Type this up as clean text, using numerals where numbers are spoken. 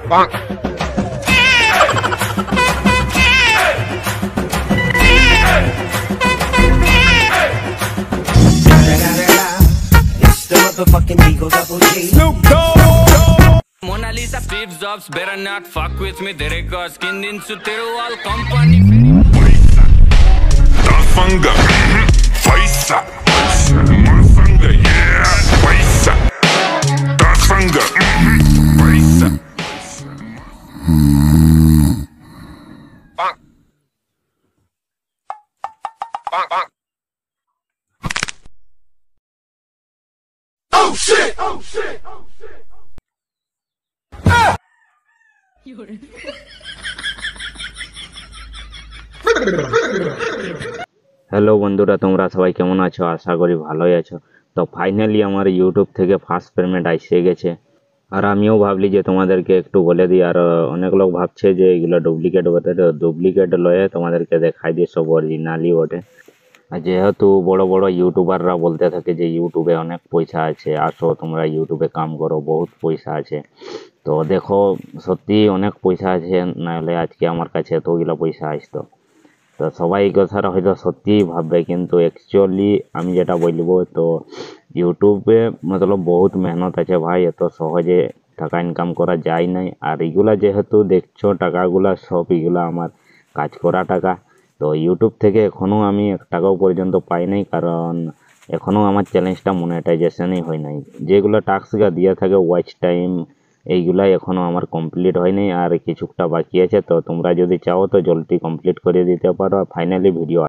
It's the motherfucking Eagle Double G. Snoop Dogg. Mona Lisa, Steve Jobs, better not fuck with me. Tere ka skin din su tero all company. Tafanga, Faisa, Masanga, yeah, Faisa, Tafanga, Faisa. Oh shit! Oh shit! Oh shit! Hello বন্ধুরা, তোমরা সবাই কেমন আছো? আশা করি ভালোই আছো। তো finally আমার ইউটিউব থেকে ফার্স্ট পেমেন্ট এসে গেছে। আর আমিও ভাবলি যে তোমাদেরকে একটু বলে দিই। আর অনেক লোক ভাবছে যে এগুলো ডুপ্লিকেট বটে, তো ডুপ্লিকেট লয়ে তোমাদেরকে দেখাই দিয়ে সব অরিজিনালই বটে। আর যেহেতু বড় বড় ইউটিউবাররা বলতে থাকে যে ইউটিউবে অনেক পয়সা আছে, আসো তোমরা ইউটিউবে কাম করো, বহুত পয়সা আছে। তো দেখো সত্যি অনেক পয়সা আছে, নাহলে আজকে আমার কাছে এতগুলো পয়সা আসতো। তো সবাই এই কথাটা হয়তো সত্যিই ভাববে, কিন্তু অ্যাকচুয়ালি আমি যেটা বলবো, তো ইউটিউবে মতলব বহুত মেহনত আছে ভাই, এত সহজে টাকা ইনকাম করা যায় নাই। আর এগুলা যেহেতু দেখছো টাকাগুলা সব এগুলা আমার কাজ করা টাকা। তো ইউটিউব থেকে এখনও আমি 1 টাকাও পর্যন্ত পাই নাই, কারণ এখনও আমার চ্যালেঞ্জটা মনিটাইজেশনই হয় নাই। যেগুলো টাস্কগুলো দিয়ে থাকে ওয়াচ টাইম, এইগুলাই এখনও আমার কমপ্লিট হয়নি, আর কিছুটা বাকি আছে। তো তোমরা যদি চাও তো জলদি কমপ্লিট করে দিতে পারো। Finally video